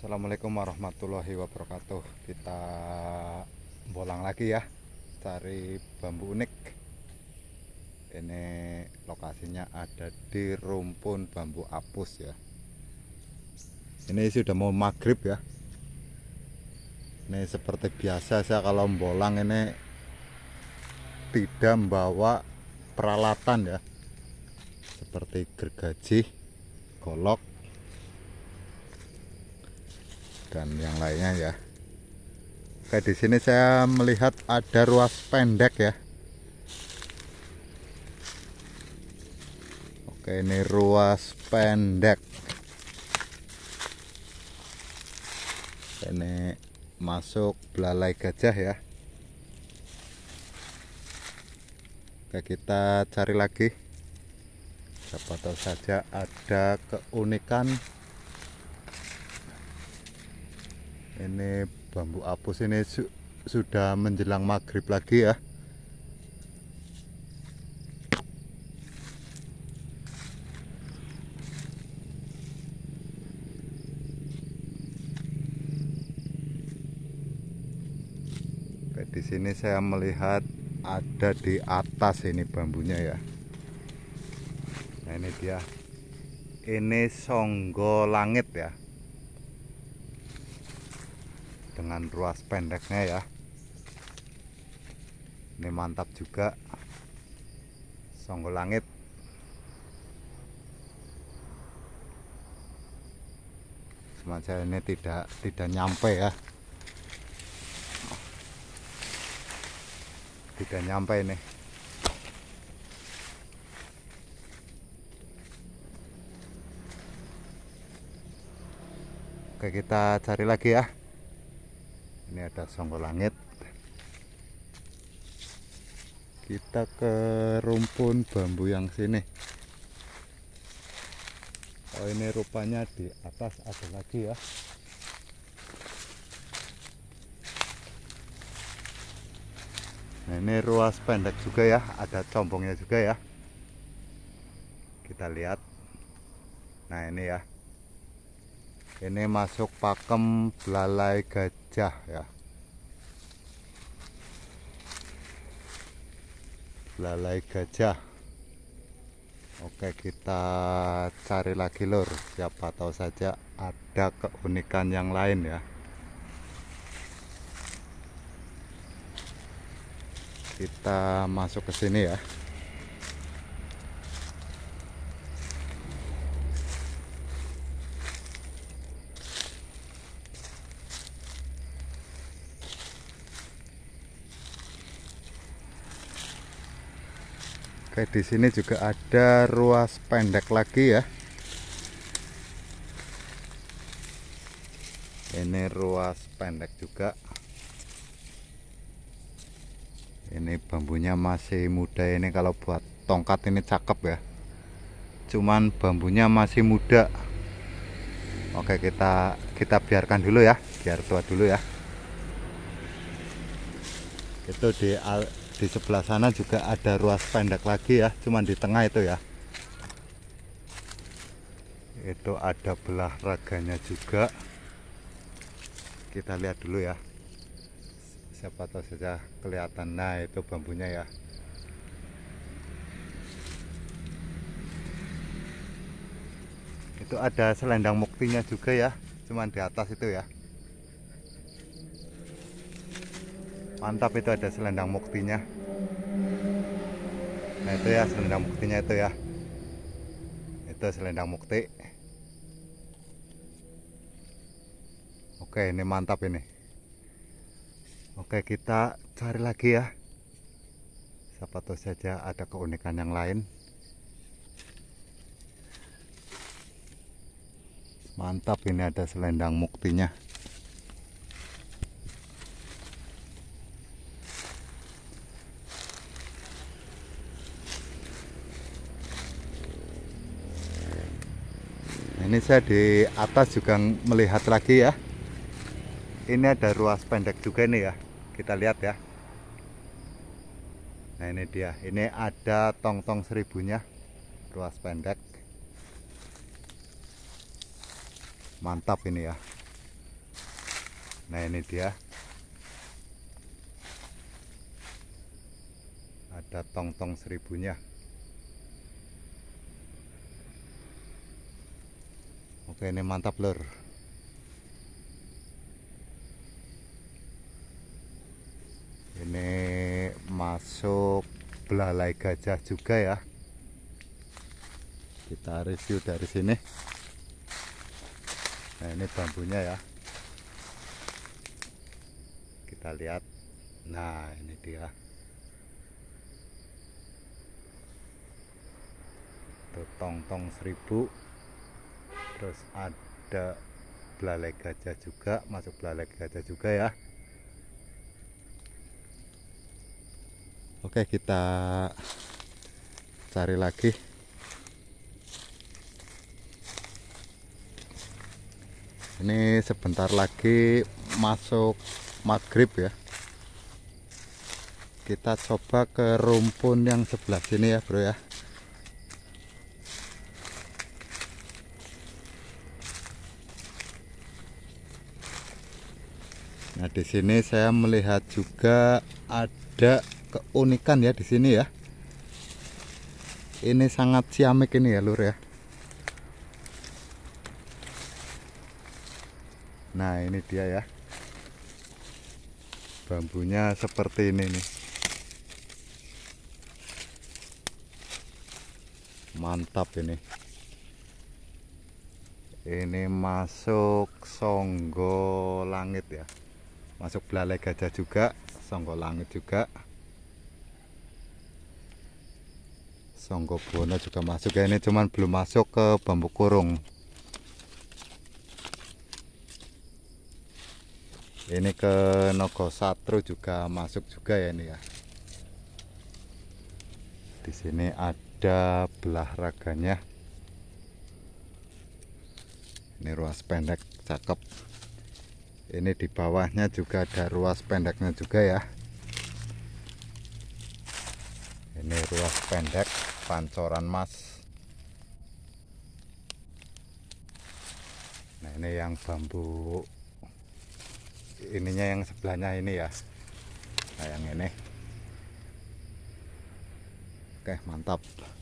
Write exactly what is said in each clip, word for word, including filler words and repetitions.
Assalamualaikum warahmatullahi wabarakatuh. Kita bolang lagi ya, cari bambu unik. Ini lokasinya ada di rumpun bambu apus ya. Ini sudah mau maghrib ya. Ini seperti biasa saya kalau bolang ini tidak membawa peralatan ya, seperti gergaji, golok, dan yang lainnya ya. Oke, di sini saya melihat ada ruas pendek ya. Oke, ini ruas pendek. Ini masuk belalai gajah ya. Oke, kita cari lagi. Siapa tahu saja ada keunikan. Ini bambu apus ini su sudah menjelang maghrib lagi ya. Oke, di sini saya melihat ada di atas ini bambunya ya. Nah, ini dia. Ini songgo langit ya. Dengan ruas pendeknya ya. Ini mantap juga, songgo langit. Cuma saya ini tidak tidak nyampe ya, tidak nyampe ini. Oke, kita cari lagi ya. Ini ada songgo langit. Kita ke rumpun bambu yang sini. Oh, ini rupanya di atas ada lagi ya. Nah, ini ruas pendek juga ya, ada combongnya juga ya. Kita lihat. Nah, ini ya. Ini masuk pakem belalai gajah ya. Belalai gajah. Oke, kita cari lagi lur. Siapa tahu saja ada keunikan yang lain ya. Kita masuk ke sini ya. Oke, di sini juga ada ruas pendek lagi ya. Ini ruas pendek juga. Ini bambunya masih muda, ini kalau buat tongkat ini cakep ya. Cuman bambunya masih muda. Oke, kita kita biarkan dulu ya, biar tua dulu ya. Itu di di sebelah sana juga ada ruas pendek lagi ya, cuman di tengah itu ya. Itu ada belah raganya juga. Kita lihat dulu ya. Siapa tahu saja kelihatan. Nah, itu bambunya ya. Itu ada selendang muktinya juga ya, cuman di atas itu ya. Mantap, itu ada selendang muktinya. Nah, itu ya selendang muktinya itu ya. Itu selendang mukti. Oke, ini mantap ini. Oke, kita cari lagi ya. Siapa tahu saja ada keunikan yang lain. Mantap, ini ada selendang muktinya. Ini saya di atas juga melihat lagi ya. Ini ada ruas pendek juga nih ya. Kita lihat ya. Nah, ini dia. Ini ada tong-tong seribunya, ruas pendek. Mantap ini ya. Nah ini dia, ada tong-tong seribunya. Oke, ini mantap lur. Ini masuk belalai gajah juga ya. Kita review dari sini. Nah ini bambunya ya, kita lihat. Nah ini dia tuh, tong-tong seribu. Terus ada belalai gajah juga, masuk belalai gajah juga ya. Oke, kita cari lagi. Ini sebentar lagi masuk maghrib ya. Kita coba ke rumpun yang sebelah sini ya bro ya. Nah di sini saya melihat juga ada keunikan ya di sini ya. Ini sangat ciamik ini ya lur ya. Nah ini dia ya, bambunya seperti ini nih, mantap ini. Ini masuk Songgo Langit ya, masuk belalai gajah juga, Songgo Langit juga, Songgo Bono juga masuk ya. Ini cuman belum masuk ke bambu kurung. Ini ke Nogosatru juga masuk juga ya ini ya. Di sini ada belah raganya. Ini ruas pendek, cakep. Ini di bawahnya juga ada ruas pendeknya juga ya. Ini ruas pendek pancoran mas. Nah ini yang bambu ininya yang sebelahnya ini ya. Nah yang ini. Oke mantap.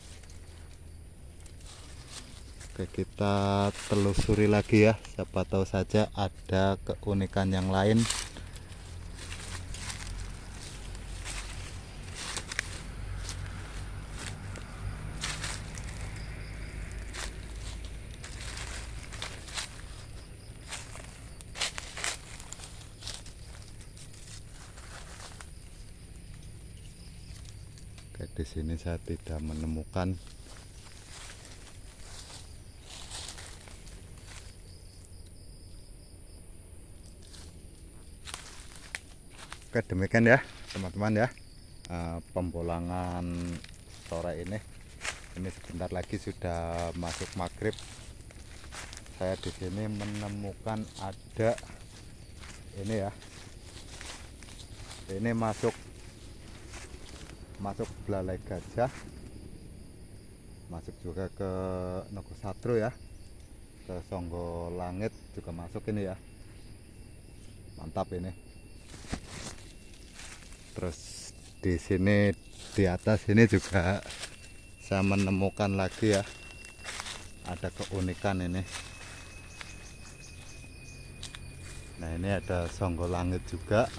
Oke kita telusuri lagi ya, siapa tahu saja ada keunikan yang lain. Oke, di sini saya tidak menemukan. Oke demikian ya teman-teman ya, uh, pembolangan sore ini. Ini sebentar lagi sudah masuk maghrib. Saya di sini menemukan ada ini ya. Ini masuk masuk belalai gajah, masuk juga ke Nogosatru ya, ke Songgo Langit juga masuk ini ya. Mantap ini. Terus di sini di atas ini juga saya menemukan lagi ya, ada keunikan ini. Nah ini ada Songgo Langit juga,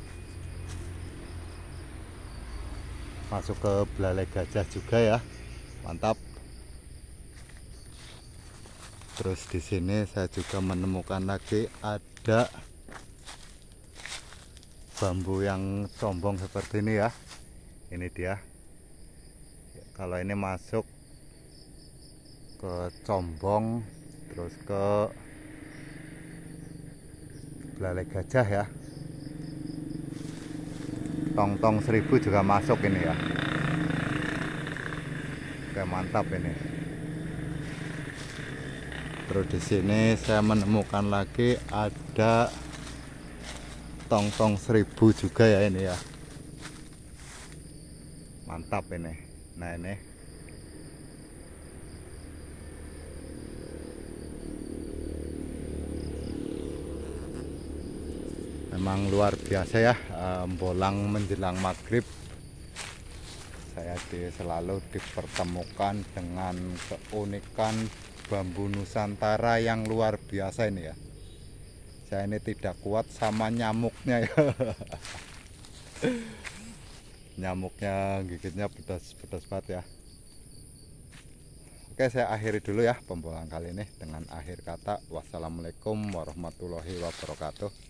masuk ke belalai gajah juga ya, mantap. Terus di sini saya juga menemukan lagi ada bambu yang sombong seperti ini ya. Ini dia. Kalau ini masuk ke Combong, terus ke belalai gajah ya. Tong-tong seribu juga masuk ini ya. Oke mantap ini. Terus di sini saya menemukan lagi ada tong-tong seribu juga ya ini ya. Mantap ini. Nah ini. Memang luar biasa ya, eh, bolang menjelang maghrib saya di, selalu dipertemukan dengan keunikan bambu Nusantara yang luar biasa ini ya. Saya ini tidak kuat sama nyamuknya ya. Nyamuknya gigitnya pedas-pedas banget ya. Oke, saya akhiri dulu ya pembolang kali ini dengan akhir kata wassalamualaikum warahmatullahi wabarakatuh.